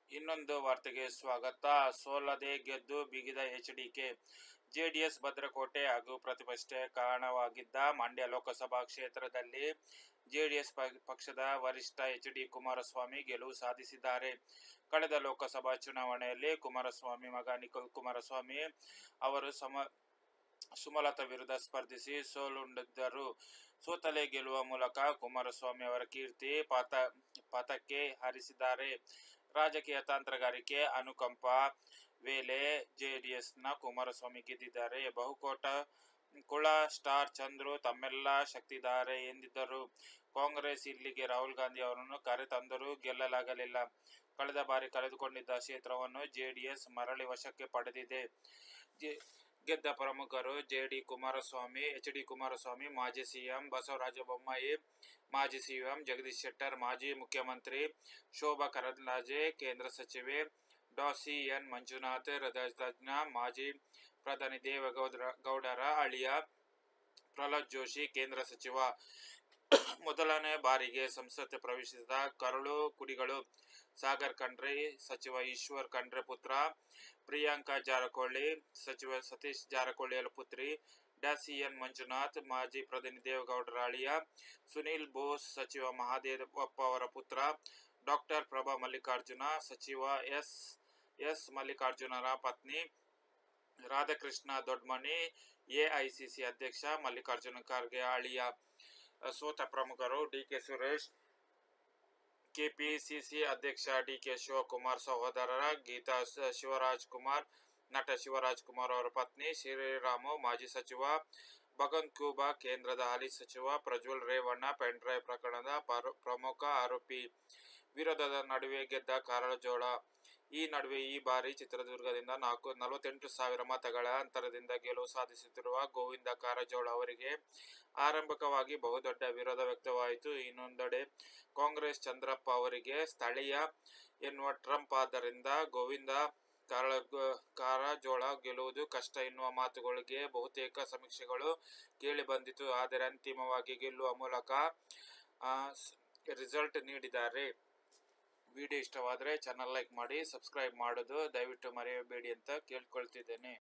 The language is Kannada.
ಇನ್ನೊಂದು ವಾರ್ತೆಗೆ ಸ್ವಾಗತ. ಸೋಲದೆ ಗೆದ್ದು ಬಿಗಿದ ಎಚ್ಡಿಕೆ. ಜೆಡಿಎಸ್ ಭದ್ರಕೋಟೆ ಹಾಗೂ ಪ್ರತಿಷ್ಠೆಗೆ ಕಾರಣವಾಗಿದ್ದ ಮಂಡ್ಯ ಲೋಕಸಭಾ ಕ್ಷೇತ್ರದಲ್ಲಿ ಜೆಡಿಎಸ್ ಪಕ್ಷದ ವರಿಷ್ಠ ಎಚ್.ಡಿ. ಕುಮಾರಸ್ವಾಮಿ ಗೆಲುವು ಸಾಧಿಸಿದ್ದಾರೆ. ಕಳೆದ ಲೋಕಸಭಾ ಚುನಾವಣೆಯಲ್ಲಿ ಕುಮಾರಸ್ವಾಮಿ ಮಗ ನಿಖಿಲ್ ಕುಮಾರಸ್ವಾಮಿ ಅವರು ಸುಮಲತಾ ವಿರುದ್ಧ ಸ್ಪರ್ಧಿಸಿ ಸೋಲುಂಡಿದ್ದರು. ಸೋತಲ್ಲೇ ಗೆಲ್ಲುವ ಮೂಲಕ ಕುಮಾರಸ್ವಾಮಿ ಅವರ ಕೀರ್ತಿ ಪತಾಕೆ ಹಾರಿಸಿದ್ದಾರೆ. ರಾಜಕೀಯ ತಂತ್ರಗಾರಿಕೆ, ಅನುಕಂಪ ವೇಳೆ ಜೆಡಿಎಸ್ನ ಕುಮಾರಸ್ವಾಮಿ ಗೆದ್ದಿದ್ದಾರೆ. ಬಹುಕೋಟ ಸ್ಟಾರ್ ಚಂದ್ರು ತಮ್ಮೆಲ್ಲ ಶಕ್ತಿಧಾರೆ ಎಂದಿದ್ದರು. ಕಾಂಗ್ರೆಸ್ ಇಲ್ಲಿಗೆ ರಾಹುಲ್ ಗಾಂಧಿ ಅವರನ್ನು ಕರೆತಂದರೂ ಗೆಲ್ಲಲಾಗಲಿಲ್ಲ. ಕಳೆದ ಬಾರಿ ಕಳೆದುಕೊಂಡಿದ್ದ ಕ್ಷೇತ್ರವನ್ನು ಜೆಡಿಎಸ್ ಮರಳಿ ವಶಕ್ಕೆ ಪಡೆದಿದೆ. ಗೆದ್ದ ಪ್ರಮುಖರು ಎಚ್ ಡಿ ಕುಮಾರಸ್ವಾಮಿ, ಮಾಜಿ ಸಿಎಂ ಬಸವರಾಜ ಬೊಮ್ಮಾಯಿ, ಮಾಜಿ ಸಿಎಂ ಜಗದೀಶ್ ಶೆಟ್ಟರ್, ಮಾಜಿ ಮುಖ್ಯಮಂತ್ರಿ ಶೋಭಾ ಕರಂದ್ಲಾಜೆ, ಕೇಂದ್ರ ಸಚಿವೆ ಡಾ ಸಿ. ಎನ್. ಮಂಜುನಾಥ್, ಹೃದಯ ತಜ್ಞ ಮಾಜಿ ಪ್ರಧಾನಿ ದೇವೇಗೌಡರ ಅಳಿಯ ಪ್ರಹ್ಲಾದ್ ಜೋಶಿ, ಕೇಂದ್ರ ಸಚಿವ. ಮೊದಲನೇ ಬಾರಿಗೆ ಸಂಸತ್ ಪ್ರವೇಶಿಸಿದ ಕರುಳು ಕುಡಿಗಳು ಸಾಗರ್ ಖಂಡ್ರೆ, ಸಚಿವ ಈಶ್ವರ್ ಖಂಡ್ರೆ ಪುತ್ರ, ಪ್ರಿಯಾಂಕಾ ಜಾರಕಿಹೊಳಿ, ಸಚಿವ ಸತೀಶ್ ಜಾರಕಿಹೊಳಿ ಪುತ್ರಿ ಡಾ ಸಿ. ಎನ್. ಮಂಜುನಾಥ್, ಮಾಜಿ ಪ್ರಧಾನಿ ದೇವೇಗೌಡರ ಅಳಿಯ ಸುನೀಲ್ ಬೋಸ್, ಸಚಿವ ಮಹದೇವಪ್ಪ ಅವರ ಪುತ್ರ ಡಾ ಪ್ರಭಾ ಮಲ್ಲಿಕಾರ್ಜುನ, ಸಚಿವ ಎಸ್. ಮಲ್ಲಿಕಾರ್ಜುನರ ಪತ್ನಿ ರಾಧಾಕೃಷ್ಣ ದೊಡ್ಮನಿ, ಎಐಸಿಸಿ ಅಧ್ಯಕ್ಷ ಮಲ್ಲಿಕಾರ್ಜುನ ಖರ್ಗೆ ಅಳಿಯ. ಸೋತ ಪ್ರಮುಖರು ಡಿ.ಕೆ. ಸುರೇಶ್, ಕೆಪಿಸಿಸಿ ಅಧ್ಯಕ್ಷ ಡಿ.ಕೆ. ಶಿವಕುಮಾರ್ ಸಹೋದರ ಗೀತಾ ಶಿವರಾಜಕುಮಾರ್, ನಟ ಶಿವರಾಜಕುಮಾರ್ ಅವರ ಪತ್ನಿ ಶ್ರೀರಾಮು, ಮಾಜಿ ಸಚಿವ ಭಗವಂತ್ ಖೂಬಾ, ಕೇಂದ್ರದ ಹಾಲಿ ಸಚಿವ ಪ್ರಜ್ವಲ್ ರೇವಣ್ಣ, ಪೆನ್ಡ್ರೈವ್ ಪ್ರಕರಣದ ಪ್ರಮುಖ ಆರೋಪಿ ವಿರೋಧದ ನಡುವೆ ಗೆದ್ದ ಕಾರಜೋಳ. ಈ ನಡುವೆ ಈ ಬಾರಿ ಚಿತ್ರದುರ್ಗದಿಂದ 48,000 ಮತಗಳ ಅಂತರದಿಂದ ಗೆಲುವು ಸಾಧಿಸುತ್ತಿರುವ ಗೋವಿಂದ ಕಾರಜೋಳ ಅವರಿಗೆ ಆರಂಭಿಕವಾಗಿ ಬಹುದೊಡ್ಡ ವಿರೋಧ ವ್ಯಕ್ತವಾಯಿತು. ಇನ್ನೊಂದೆಡೆ ಕಾಂಗ್ರೆಸ್ ಚಂದ್ರಪ್ಪ ಅವರಿಗೆ ಸ್ಥಳೀಯ ಎನ್ನುವ ಟ್ರಂಪ್ ಆದ್ದರಿಂದ ಗೋವಿಂದ ಕಾರಜೋಳ ಗೆಲ್ಲುವುದು ಕಷ್ಟ ಎನ್ನುವ ಮಾತುಗಳಿಗೆ ಬಹುತೇಕ ಸಮೀಕ್ಷೆಗಳು ಕೇಳಿಬಂದಿತು. ಆದರೆ ಅಂತಿಮವಾಗಿ ಗೆಲ್ಲುವ ಮೂಲಕ ರಿಸಲ್ಟ್ ನೀಡಿದ್ದಾರೆ. ವಿಡಿಯೋ ಇಷ್ಟವಾದರೆ ಚಾನಲ್ ಲೈಕ್ ಮಾಡಿ, ಸಬ್ಸ್ಕ್ರೈಬ್ ಮಾಡೋದು ದಯವಿಟ್ಟು ಮರೆಯಬೇಡಿ ಅಂತ ಕೇಳ್ಕೊಳ್ತಿದ್ದೇನೆ.